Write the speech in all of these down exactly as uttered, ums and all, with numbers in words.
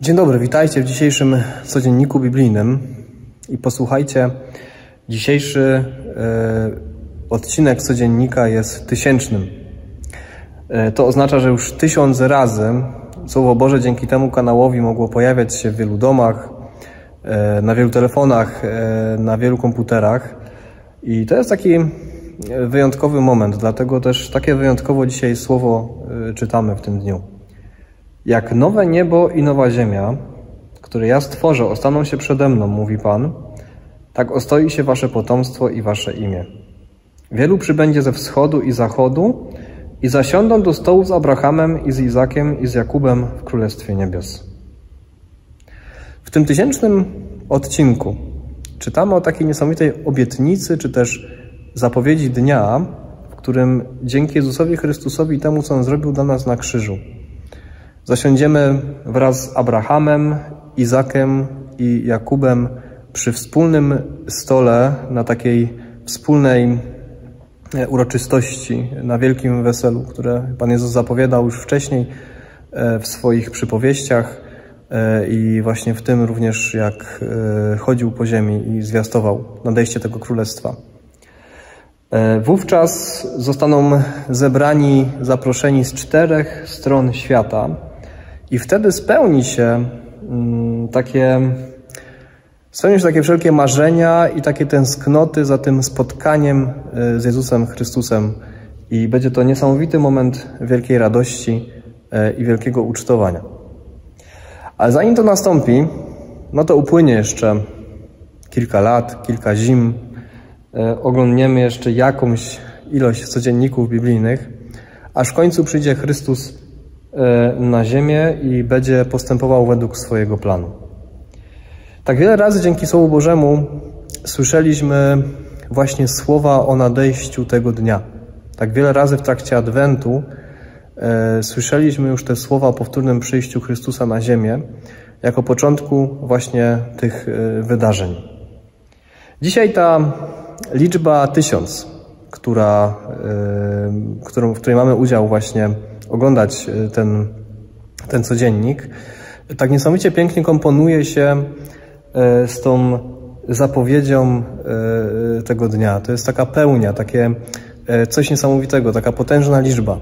Dzień dobry, witajcie w dzisiejszym codzienniku biblijnym i posłuchajcie, dzisiejszy e, odcinek codziennika jest tysięcznym. E, to oznacza, że już tysiąc razy Słowo Boże dzięki temu kanałowi mogło pojawiać się w wielu domach, e, na wielu telefonach, e, na wielu komputerach i to jest taki wyjątkowy moment, dlatego też takie wyjątkowo dzisiaj słowo e, czytamy w tym dniu. Jak nowe niebo i nowa ziemia, które ja stworzę, ostaną się przede mną, mówi Pan, tak ostoi się wasze potomstwo i wasze imię. Wielu przybędzie ze wschodu i zachodu i zasiądą do stołu z Abrahamem i z Izakiem i z Jakubem w Królestwie Niebios. W tym tysięcznym odcinku czytamy o takiej niesamowitej obietnicy, czy też zapowiedzi dnia, w którym dzięki Jezusowi Chrystusowi i temu, co On zrobił dla nas na krzyżu, zasiądziemy wraz z Abrahamem, Izakiem i Jakubem przy wspólnym stole na takiej wspólnej uroczystości, na wielkim weselu, które Pan Jezus zapowiadał już wcześniej w swoich przypowieściach i właśnie w tym również, jak chodził po ziemi i zwiastował nadejście tego królestwa. Wówczas zostaną zebrani, zaproszeni z czterech stron świata i wtedy spełni się takie, spełnią się takie wszelkie marzenia i takie tęsknoty za tym spotkaniem z Jezusem Chrystusem i będzie to niesamowity moment wielkiej radości i wielkiego ucztowania. Ale zanim to nastąpi, no to upłynie jeszcze kilka lat, kilka zim, oglądniemy jeszcze jakąś ilość codzienników biblijnych, aż w końcu przyjdzie Chrystus na ziemię i będzie postępował według swojego planu. Tak wiele razy dzięki Słowu Bożemu słyszeliśmy właśnie słowa o nadejściu tego dnia. Tak wiele razy w trakcie Adwentu e, słyszeliśmy już te słowa o powtórnym przyjściu Chrystusa na ziemię jako początku właśnie tych e, wydarzeń. Dzisiaj ta liczba tysiąc, która, e, którą, w której mamy udział właśnie oglądać ten, ten codziennik, tak niesamowicie pięknie komponuje się z tą zapowiedzią tego dnia. To jest taka pełnia, takie coś niesamowitego, taka potężna liczba.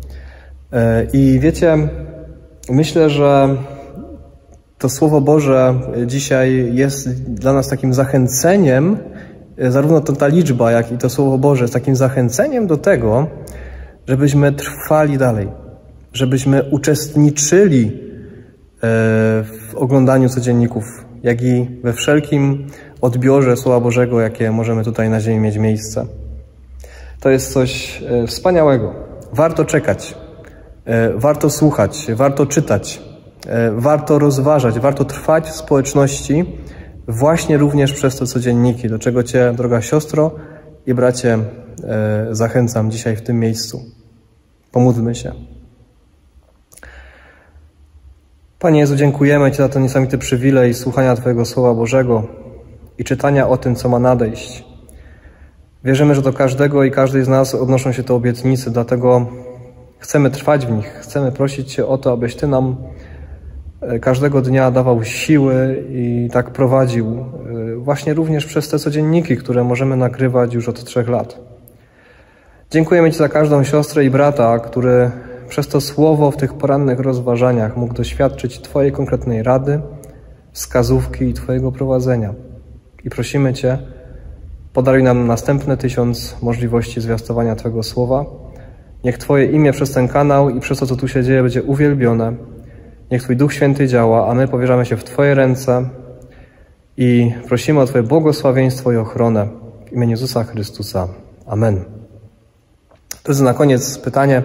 I wiecie, myślę, że to Słowo Boże dzisiaj jest dla nas takim zachęceniem, zarówno to ta liczba, jak i to Słowo Boże jest takim zachęceniem do tego, żebyśmy trwali dalej, żebyśmy uczestniczyli w oglądaniu codzienników, jak i we wszelkim odbiorze Słowa Bożego, jakie możemy tutaj na ziemi mieć miejsce. To jest coś wspaniałego. Warto czekać, warto słuchać, warto czytać, warto rozważać, warto trwać w społeczności właśnie również przez te codzienniki, do czego Cię, droga siostro i bracie, zachęcam dzisiaj w tym miejscu. Pomódlmy się. Panie Jezu, dziękujemy Ci za ten niesamowity przywilej słuchania Twojego Słowa Bożego i czytania o tym, co ma nadejść. Wierzymy, że do każdego i każdej z nas odnoszą się te obietnice, dlatego chcemy trwać w nich. Chcemy prosić Cię o to, abyś Ty nam każdego dnia dawał siły i tak prowadził właśnie również przez te codzienniki, które możemy nagrywać już od trzech lat. Dziękujemy Ci za każdą siostrę i brata, który przez to słowo w tych porannych rozważaniach mógł doświadczyć Twojej konkretnej rady, wskazówki i Twojego prowadzenia. I prosimy Cię, podaruj nam następne tysiąc możliwości zwiastowania Twojego słowa. Niech Twoje imię przez ten kanał i przez to, co tu się dzieje, będzie uwielbione. Niech Twój Duch Święty działa, a my powierzamy się w Twoje ręce i prosimy o Twoje błogosławieństwo i ochronę w imieniu Jezusa Chrystusa. Amen. To jest na koniec pytanie,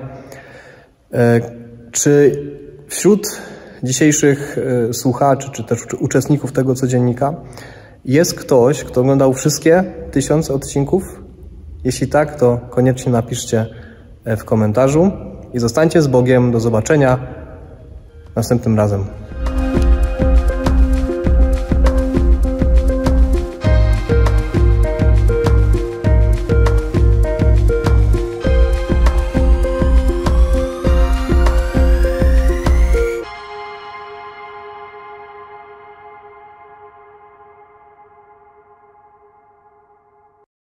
czy wśród dzisiejszych słuchaczy, czy też uczestników tego codziennika jest ktoś, kto oglądał wszystkie tysiące odcinków? Jeśli tak, to koniecznie napiszcie w komentarzu i zostańcie z Bogiem. Do zobaczenia następnym razem.